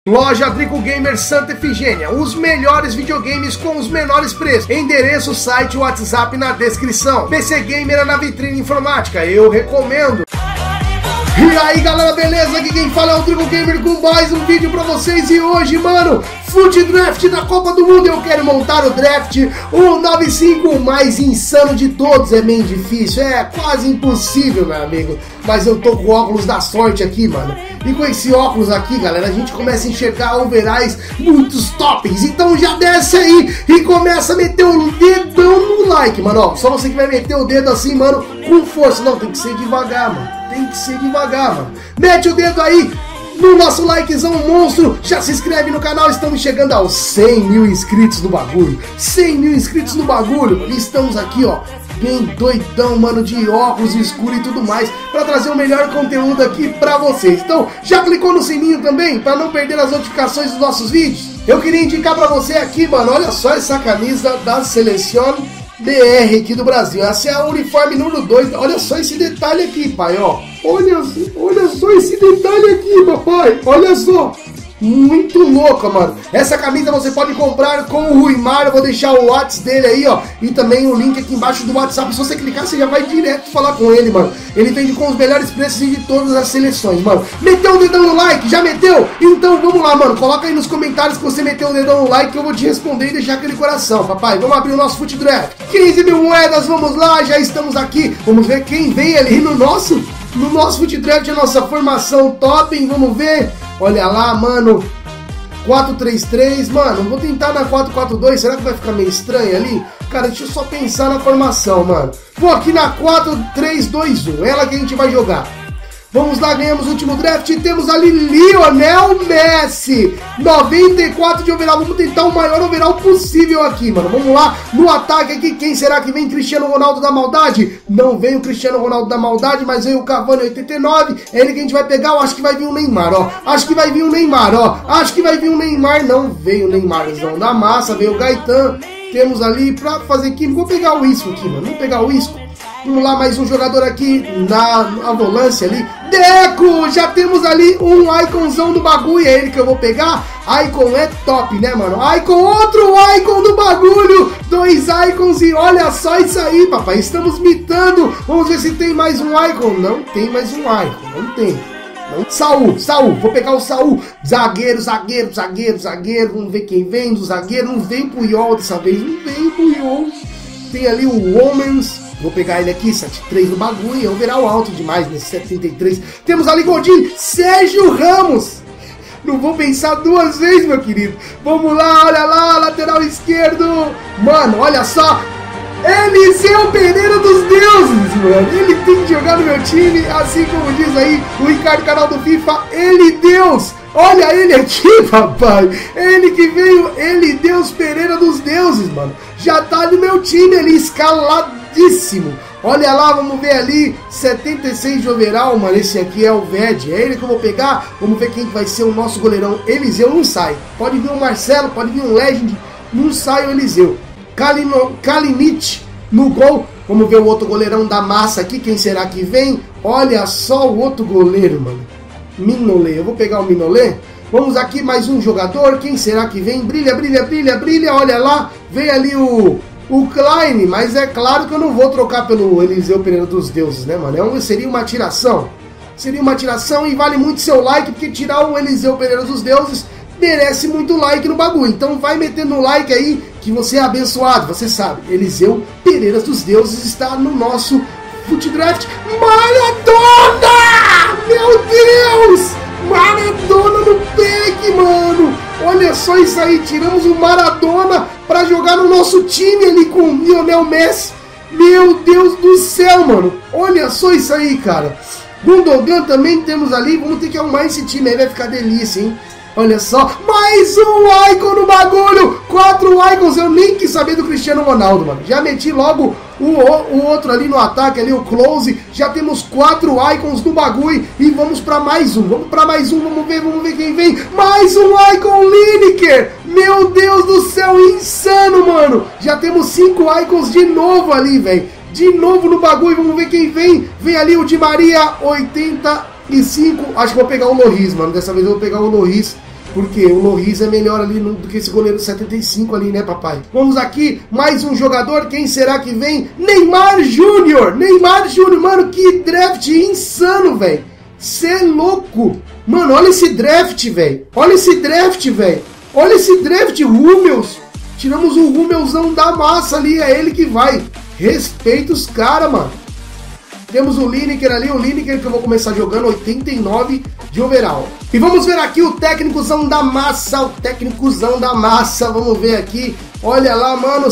Loja Drico Gamer Santa Efigênia, os melhores videogames com os menores preços. Endereço, site, WhatsApp na descrição. PC Gamer é na vitrine informática, eu recomendo. E aí galera, beleza? Aqui quem fala é o Drico Gamer com mais um vídeo pra vocês. E hoje, mano, Foot Draft da Copa do Mundo. Eu quero montar o draft, o 95, o mais insano de todos. É meio difícil, é quase impossível, meu amigo. Mas eu tô com o óculos da sorte aqui, mano. E com esse óculos aqui, galera, a gente começa a enxergar overalls muitos toppings. Então já desce aí e começa a meter o dedão no like, mano. Ó, só você que vai meter o dedo assim, mano, com força. Não, tem que ser devagar, mano. Tem que ser devagar, mano. Mete o dedo aí no nosso likezão monstro. Já se inscreve no canal. Estamos chegando aos 100 mil inscritos no bagulho. 100 mil inscritos no bagulho, mano. E estamos aqui, ó, bem doidão, mano, de óculos escuro e tudo mais, pra trazer o melhor conteúdo aqui pra vocês. Então, já clicou no sininho também, pra não perder as notificações dos nossos vídeos? Eu queria indicar pra você aqui, mano, olha só essa camisa da Seleção BR aqui do Brasil. Essa é a uniforme número 2. Olha só esse detalhe aqui, pai, ó. Olha só esse detalhe aqui, papai. Olha só. Muito louca, mano. Essa camisa você pode comprar com o Ruimar. Eu vou deixar o WhatsApp dele aí, ó, e também o link aqui embaixo do WhatsApp. Se você clicar, você já vai direto falar com ele, mano. Ele vende com os melhores preços de todas as seleções, mano. Meteu o dedão no like? Já meteu? Então vamos lá, mano. Coloca aí nos comentários que você meteu o dedão no like, que eu vou te responder e deixar aquele coração, papai. Vamos abrir o nosso Foot Draft. 15 mil moedas, vamos lá. Já estamos aqui. Vamos ver quem vem ali no nosso Foot Draft, a nossa formação top, hein? Vamos ver. Olha lá, mano, 4-3-3, mano, vou tentar na 4-4-2, será que vai ficar meio estranho ali? Cara, deixa eu só pensar na formação, mano. Vou aqui na 4-3-2-1, ela que a gente vai jogar. Vamos lá, ganhamos o último draft e temos ali Lionel Messi, 94 de overall. Vamos tentar o maior overall possível aqui, mano. Vamos lá, no ataque aqui, quem será que vem? Cristiano Ronaldo da Maldade? Não veio o Cristiano Ronaldo da Maldade, mas veio o Cavani 89. É ele que a gente vai pegar, eu acho que vai vir o Neymar, ó. Acho que vai vir o Neymar, ó. Acho que vai vir o Neymar, não veio o Neymarzão da massa, veio o Gaetan. Temos ali pra fazer química, vou pegar o Isco aqui, mano. Vamos pegar o Isco. Vamos lá, mais um jogador aqui na volância ali. Deco! Já temos ali um Iconzão do bagulho. É ele que eu vou pegar. Icon é top, né, mano? Icon, outro Icon do bagulho. 2 Icons e olha só isso aí, papai. Estamos mitando. Vamos ver se tem mais um Icon. Não tem mais um Icon. Não tem. Saul, vou pegar o Saul. Zagueiro. Vamos ver quem vem do zagueiro. Não vem Puyol dessa vez. Não vem Puyol. Tem ali o Womans. Vou pegar ele aqui, 73 no bagulho. É overall alto demais nesse 73. Temos ali Godinho, Sérgio Ramos. Não vou pensar duas vezes, meu querido. Vamos lá, olha lá, lateral esquerdo. Mano, olha só. Eliseu Pereira dos deuses, mano. Ele tem que jogar no meu time, assim como diz aí o Ricardo, canal do FIFA. Ele Deus. Olha ele aqui, papai. Ele que veio, Ele Deus Pereira dos deuses, mano. Já tá no meu time ali, escaladíssimo. Olha lá, vamos ver ali, 76 de overall, mano. Esse aqui é o Ved, é ele que eu vou pegar. Vamos ver quem vai ser o nosso goleirão. Eliseu não sai. Pode vir o Marcelo, pode vir um Legend. Não sai o Eliseu. Kalinic no gol. Vamos ver o outro goleirão da massa aqui. Quem será que vem? Olha só o outro goleiro, mano. Mignolet. Eu vou pegar o Mignolet. Vamos aqui, mais um jogador. Quem será que vem? Brilha. Olha lá. Vem ali o Klein. Mas é claro que eu não vou trocar pelo Eliseu Pereira dos deuses, né, mano? Seria uma tiração. Seria uma tiração e vale muito seu like, porque tirar o Eliseu Pereira dos deuses merece muito like no bagulho. Então vai metendo o like aí, que você é abençoado, você sabe. Eliseu Pereira dos deuses está no nosso Foot Draft. Maradona! Meu Deus! Maradona no pack, mano! Olha só isso aí, tiramos o Maradona pra jogar no nosso time ali com o Lionel Messi. Meu Deus do céu, mano! Olha só isso aí, cara. Gundogan também temos ali, vamos ter que arrumar esse time aí, vai ficar delícia, hein? Olha só, mais um Icon no bagulho, 4 Icons, eu nem quis saber do Cristiano Ronaldo, mano. Já meti logo o outro ali no ataque, ali o Close, já temos 4 Icons no bagulho e vamos pra mais um, vamos ver quem vem. Mais um Icon Lineker, meu Deus do céu, insano, mano. Já temos 5 Icons de novo ali, velho. De novo no bagulho, vamos ver quem vem. Vem ali o Di Maria, 85, acho que vou pegar o Loris, mano. Dessa vez eu vou pegar o Loris. Porque o Loris é melhor ali do que esse goleiro 75 ali, né, papai? Vamos aqui, mais um jogador. Quem será que vem? Neymar Júnior! Neymar Júnior, mano, que draft insano, velho. Cê é louco. Mano, olha esse draft, velho. Olha esse draft, velho. Olha esse draft, Hummels. Tiramos o Hummelzão da massa ali, é ele que vai. Respeita os caras, mano. Temos o Lineker ali, o Lineker que eu vou começar jogando 89 de overall. E vamos ver aqui o técnicozão da massa, vamos ver aqui. Olha lá, mano,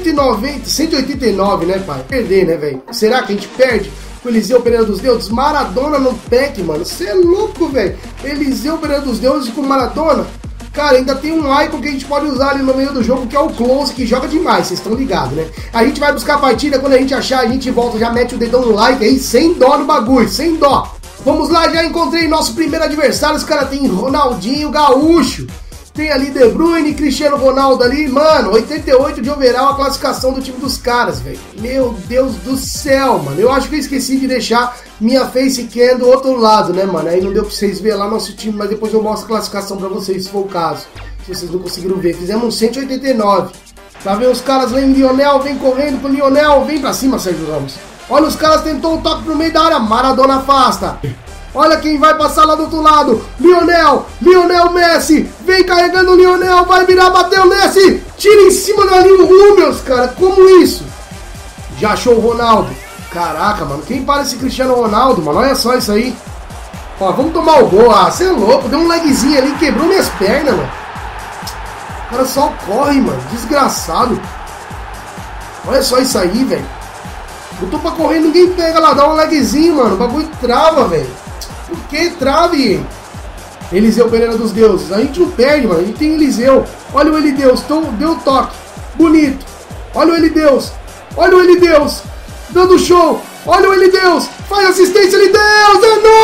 189, né, pai? Perder, né, velho? Será que a gente perde? O Eliseu Pereira dos Deuses, Maradona no pack, mano. Você é louco, velho. Eliseu Pereira dos Deuses com Maradona. Cara, ainda tem um icon que a gente pode usar ali no meio do jogo, que é o Close, que joga demais, vocês estão ligados, né? A gente vai buscar a partida, quando a gente achar, a gente volta, já mete o dedão no like aí, sem dó no bagulho, sem dó. Vamos lá, já encontrei nosso primeiro adversário, os caras tem Ronaldinho Gaúcho. Tem ali De Bruyne, Cristiano Ronaldo ali, mano, 88 de overall a classificação do time dos caras, velho. Meu Deus do céu, mano. Eu acho que eu esqueci de deixar minha facecam do outro lado, né, mano? Aí não deu pra vocês verem lá nosso time, mas depois eu mostro a classificação pra vocês, se for o caso. Se vocês não conseguiram ver. Fizemos um 189. Tá vendo os caras, vem Lionel, vem correndo pro Lionel, vem pra cima, Sérgio Ramos. Olha os caras, tentou o toque pro meio da área, Maradona afasta. Olha quem vai passar lá do outro lado. Lionel Messi. Vem carregando o Lionel. Vai virar, bateu o Messi. Tira em cima da linha o Hummels, cara. Como isso? Já achou o Ronaldo. Caraca, mano. Quem para esse Cristiano Ronaldo, mano? Olha só isso aí. Ó, vamos tomar o gol. Ah, você é louco. Deu um lagzinho ali. Quebrou minhas pernas, mano. O cara só corre, mano. Desgraçado. Olha só isso aí, velho. Botou pra correr, ninguém pega lá. Dá um lagzinho, mano. O bagulho trava, velho. Por que trave? Eliseu Pereira dos Deuses. A gente não perde, mano. A gente tem Eliseu. Olha o Elideus. Deu toque. Bonito. Olha o Elideus. Olha o Elideus. Dando show. Olha o Elideus. Faz assistência, Elideus.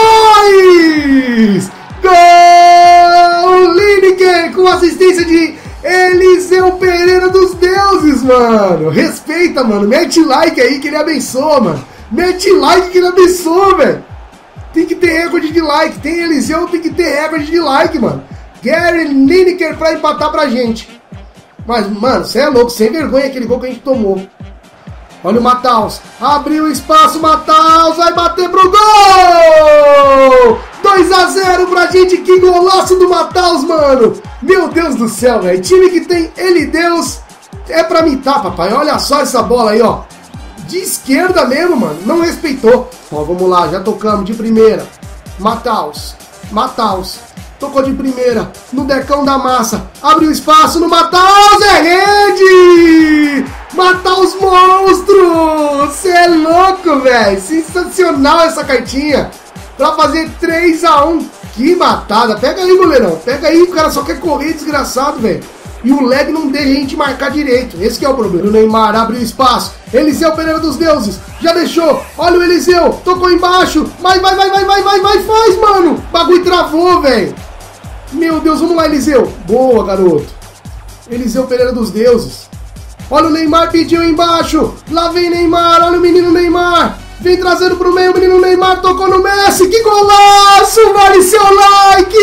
É nóis! Gol! Lineker com assistência de Eliseu Pereira dos Deuses, mano. Respeita, mano. Mete like aí que ele abençoa, mano. Mete like que ele abençoa, velho. Tem que ter recorde de like. Tem Eliseu, tem que ter recorde de like, mano. Gary Lineker pra empatar pra gente. Mas, mano, você é louco. Sem vergonha aquele gol que a gente tomou. Olha o Matheus. Abriu espaço, Matheus. Vai bater pro gol! 2-0 pra gente. Que golaço do Matheus, mano. Meu Deus do céu, velho. Time que tem Elideus é pra mitar, papai. Olha só essa bola aí, ó. De esquerda mesmo, mano. Não respeitou. Ó, vamos lá. Já tocamos de primeira. Matheus. Tocou de primeira. No decão da massa. Abriu espaço no Matheus. É rede! Matheus monstro! Você é louco, velho. Sensacional essa cartinha. Pra fazer 3-1. Que matada. Pega aí, goleirão. Pega aí. O cara só quer correr, desgraçado, velho. E o lag não deixa a gente marcar direito. Esse que é o problema. O Neymar abriu espaço. Eliseu Pereira dos Deuses. Já deixou. Olha o Eliseu. Tocou embaixo. Vai. Faz, mano. O bagulho travou, velho. Meu Deus, vamos lá, Eliseu. Boa, garoto. Eliseu Pereira dos Deuses. Olha o Neymar, pediu embaixo. Lá vem Neymar. Olha o menino Neymar. Vem trazendo pro meio. O menino Neymar tocou no Messi. Que golaço. Vale seu like.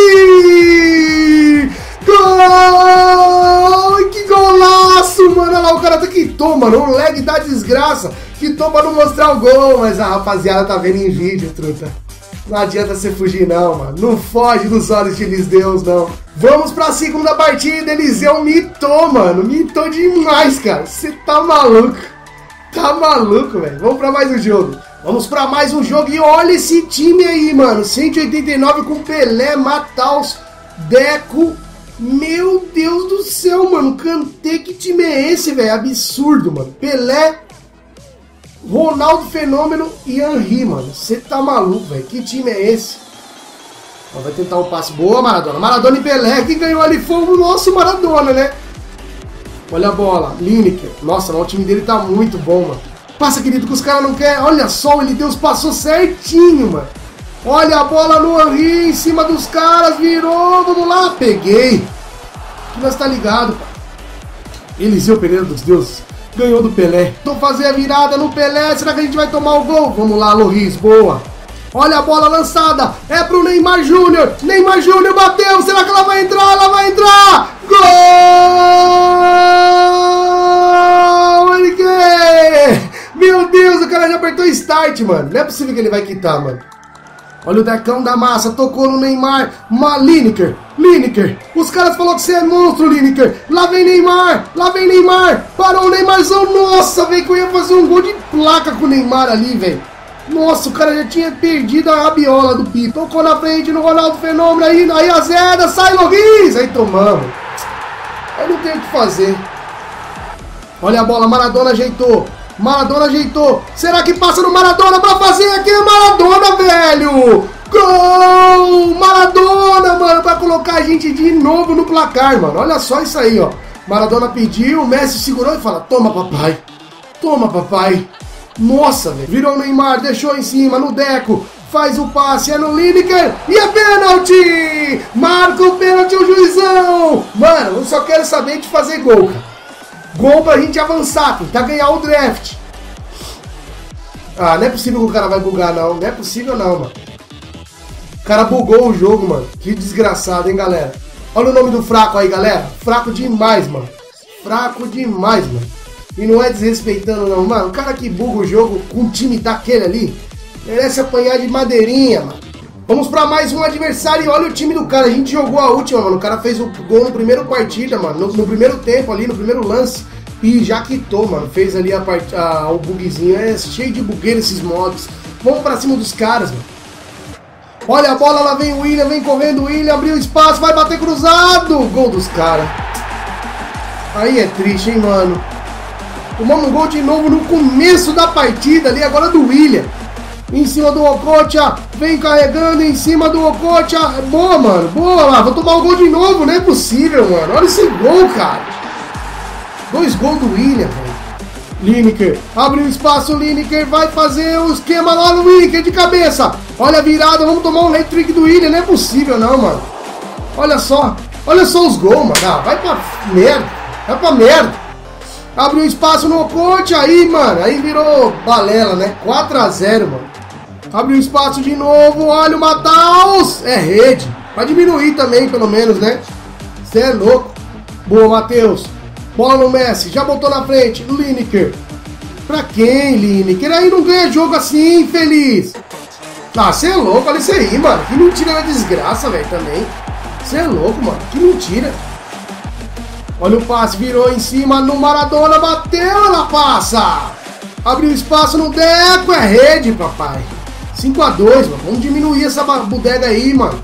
Gol! Que golaço, mano. Olha lá, o cara tá quitou, mano. O lag da desgraça. Quitou pra não mostrar o gol. Mas a rapaziada tá vendo em vídeo, truta. Não adianta você fugir, não, mano. Não foge dos olhos de Deus, não. Vamos pra segunda partida. Eliseu mitou, mano. Mitou demais, cara. Você tá maluco. Tá maluco, velho. Vamos pra mais um jogo. Vamos pra mais um jogo. E olha esse time aí, mano. 189 com Pelé, Matheus, Deco. Meu Deus do céu, mano. Kanté, que time é esse, velho? Absurdo, mano. Pelé, Ronaldo Fenômeno e Henry, mano. Você tá maluco, velho. Que time é esse? Ó, vai tentar o passe. Boa, Maradona. Maradona e Pelé. Quem ganhou ali foi o nosso Maradona, né? Olha a bola. Lineker. Nossa, o time dele tá muito bom, mano. Passa, querido, que os caras não querem. Olha só, o Elideus passou certinho, mano. Olha a bola no Henry em cima dos caras. Virou. Vamos lá. Peguei. Que nós tá ligado, pai. Eliseu Pereira dos Deuses. Ganhou do Pelé. Tô fazendo a virada no Pelé. Será que a gente vai tomar o gol? Vamos lá, Loris. Boa. Olha a bola lançada, é pro Neymar Júnior. Neymar Júnior bateu, será que ela vai entrar? Ela vai entrar! Gol! Ele quer! Meu Deus, o cara já apertou start, mano. Não é possível que ele vai quitar, mano. Olha o Decão da massa, tocou no Neymar. Lineker, os caras falaram que você é monstro, Lineker. Lá vem Neymar, parou o Neymarzão. Nossa, velho, que eu ia fazer um gol de placa com o Neymar ali, velho. Nossa, o cara já tinha perdido a rabiola do Pipo. Tocou na frente no Ronaldo Fenômeno, aí a Zeda, sai Loris. Aí tomamos. Aí não tem o que fazer. Olha a bola, Maradona ajeitou. Será que passa no Maradona pra fazer aqui? É Maradona, velho! Gol! Maradona, mano, pra colocar a gente de novo no placar, mano. Olha só isso aí, ó. Maradona pediu, o Messi segurou e fala: toma, papai. Nossa, velho. Virou o Neymar, deixou em cima, no Deco. Faz o passe, é no Lineker. E é pênalti! Marca o pênalti o juizão! Mano, eu só quero saber de fazer gol, cara. Gol pra gente avançar, tentar ganhar o draft. Ah, não é possível que o cara vai bugar, não. Não é possível, não, mano. O cara bugou o jogo, mano. Que desgraçado, hein, galera. Olha o nome do fraco aí, galera. Fraco demais, mano. E não é desrespeitando, não. Mano, o cara que buga o jogo com um time daquele ali merece apanhar de madeirinha, mano. Vamos pra mais um adversário e olha o time do cara. A gente jogou a última, mano. O cara fez o gol no primeiro partida, mano. No primeiro tempo ali, no primeiro lance. E já quitou, mano. Fez ali o bugzinho. É cheio de bugueira esses modos. Vamos pra cima dos caras, mano. Olha a bola, lá vem o William. Vem correndo o William. Abriu espaço, vai bater cruzado. Gol dos caras. Aí é triste, hein, mano. Tomamos um gol de novo no começo da partida ali. Agora do William. Em cima do Okocha, vem carregando em cima do Okocha. Boa, mano, boa lá. Vou tomar o gol de novo, não é possível, mano. Olha esse gol, cara. 2 gols do William, velho. Lineker, abre um espaço, Lineker vai fazer o esquema lá no Lineker de cabeça. Olha a virada, vamos tomar um hat-trick do William. Não é possível, não, mano. Olha só os gols, mano. Ah, vai pra merda. Abre um espaço no Okocha aí, mano. Aí virou balela, né? 4-0, mano. Abre um espaço de novo, olha o Matheus. É rede. Pra diminuir também, pelo menos, né? Você é louco. Boa, Matheus. Bola no Messi, já botou na frente. Lineker. Pra quem, Lineker? Aí não ganha jogo assim, infeliz. Ah, você é louco, olha isso aí, mano. Que mentira da desgraça, velho, também. Você é louco, mano. Que mentira. Olha o passe, virou em cima no Maradona, bateu, ela passa. Abriu espaço no Deco, é rede, papai. 5-2, mano. Vamos diminuir essa bodega aí, mano.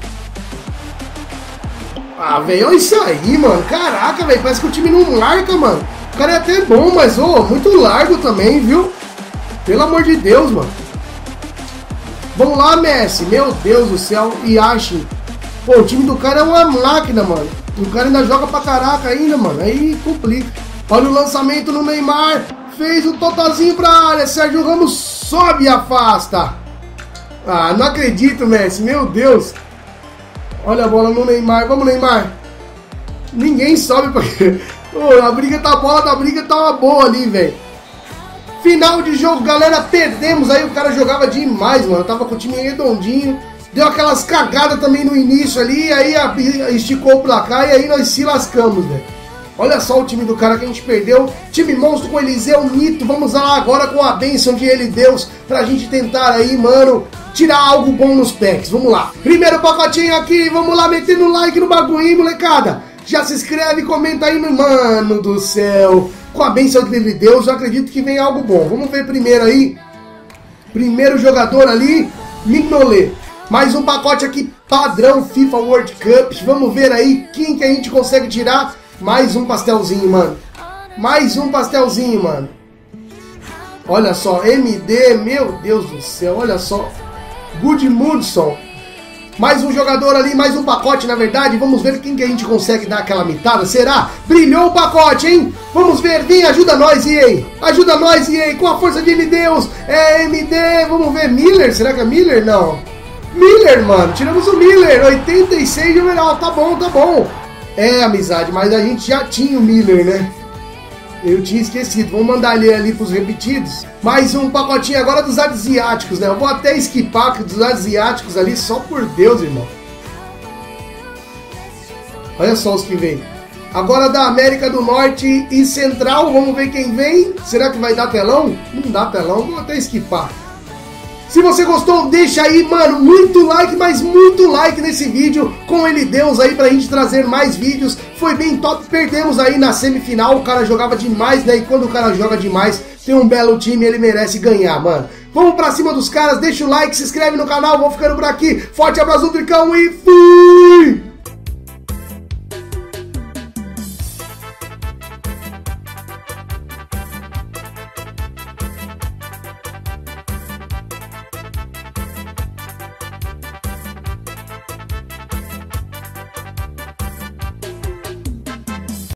Ah, velho, olha isso aí, mano. Caraca, velho, parece que o time não marca, mano. O cara é até bom, mas, muito largo também, viu? Pelo amor de Deus, mano. Vamos lá, Messi. Meu Deus do céu. Yashin. Pô, o time do cara é uma máquina, mano. O cara ainda joga pra caraca ainda, mano. Aí complica. Olha o lançamento no Neymar. Fez o totalzinho pra área. Sérgio Ramos sobe e afasta. Ah, não acredito, Messi. Meu Deus. Olha a bola no Neymar. Vamos, Neymar. Ninguém sobe pra... Pô, a briga tá uma boa ali, velho. Final de jogo, galera. Perdemos. Aí o cara jogava demais, mano. Tava com o time redondinho. Deu aquelas cagadas também no início ali. Aí esticou o placar. E aí nós se lascamos, velho. Olha só o time do cara que a gente perdeu. Time monstro com Eliseu Nito. Vamos lá agora com a bênção de Ele Deus. Pra gente tentar aí, mano, tirar algo bom nos packs. Vamos lá. Primeiro pacotinho aqui. Vamos lá, metendo like no bagulho, molecada. Já se inscreve e comenta aí, mano do céu. Com a bênção de Ele Deus, eu acredito que vem algo bom. Vamos ver primeiro aí. Primeiro jogador ali, Mignolet. Mais um pacote aqui, padrão FIFA World Cup. Vamos ver aí quem que a gente consegue tirar. Mais um pastelzinho, mano. Mais um pastelzinho, mano. Olha só, MD, meu Deus do céu, olha só. Gudmundsson. Mais um jogador ali, mais um pacote, na verdade. Vamos ver quem que a gente consegue dar aquela mitada. Será? Brilhou o pacote, hein? Vamos ver, vem, ajuda nós, EA. Ajuda nós, EA, com a força de Deus. É MD, vamos ver, Miller. Será que é Miller? Não. Miller, mano, tiramos o Miller. 86 de overall, tá bom, tá bom. É, amizade, mas a gente já tinha o Miller, né? Eu tinha esquecido. Vamos mandar ali pros repetidos. Mais um pacotinho agora dos asiáticos, né? Eu vou até esquipar dos asiáticos ali, só por Deus, irmão. Olha só os que vem. Agora da América do Norte e Central, vamos ver quem vem. Será que vai dar telão? Não dá telão, vou até esquipar. Se você gostou, deixa aí, mano, muito like, mas muito like nesse vídeo com ele Deus aí pra gente trazer mais vídeos. Foi bem top, perdemos aí na semifinal, o cara jogava demais, né? E quando o cara joga demais, tem um belo time, ele merece ganhar, mano. Vamos pra cima dos caras, deixa o like, se inscreve no canal, vou ficando por aqui. Forte abraço do Tricão e fui!